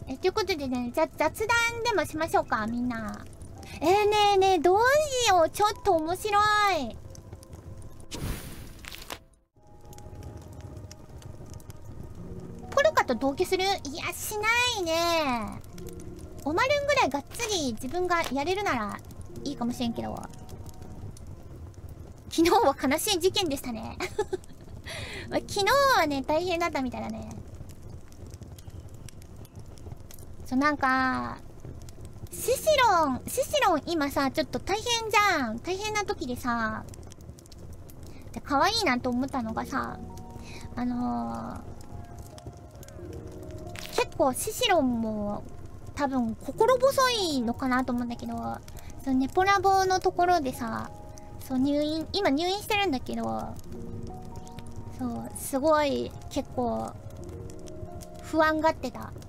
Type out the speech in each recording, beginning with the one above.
ということでね、雑談でもしましょうか、みんな。ねえねえ、どうしよう。ちょっと面白い。ポルカと同居する？いや、しないね。おまるんぐらいがっつり自分がやれるならいいかもしれんけど。昨日は悲しい事件でしたね。昨日はね、大変だったみたいだね。なんか、シシロン今さ、ちょっと大変じゃん。大変な時でさ、で可愛いなと思ったのがさ、結構シシロンも多分心細いのかなと思うんだけど、ネポラボのところでさ、今入院してるんだけど、すごい結構不安がってた。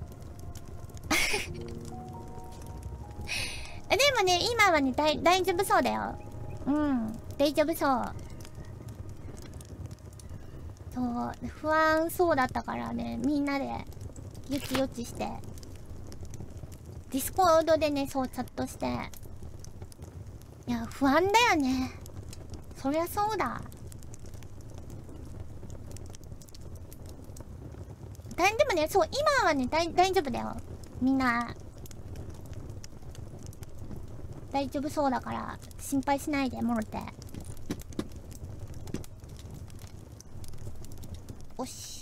でもね、今はね、大丈夫そうだよ。うん、大丈夫そう。不安そうだったからね、みんなで、よちよちして。ディスコードでね、チャットして。いや、不安だよね。そりゃそうだ。でもね、今はね、大丈夫だよ。みんな。大丈夫そうだから、心配しないでもろて。おし。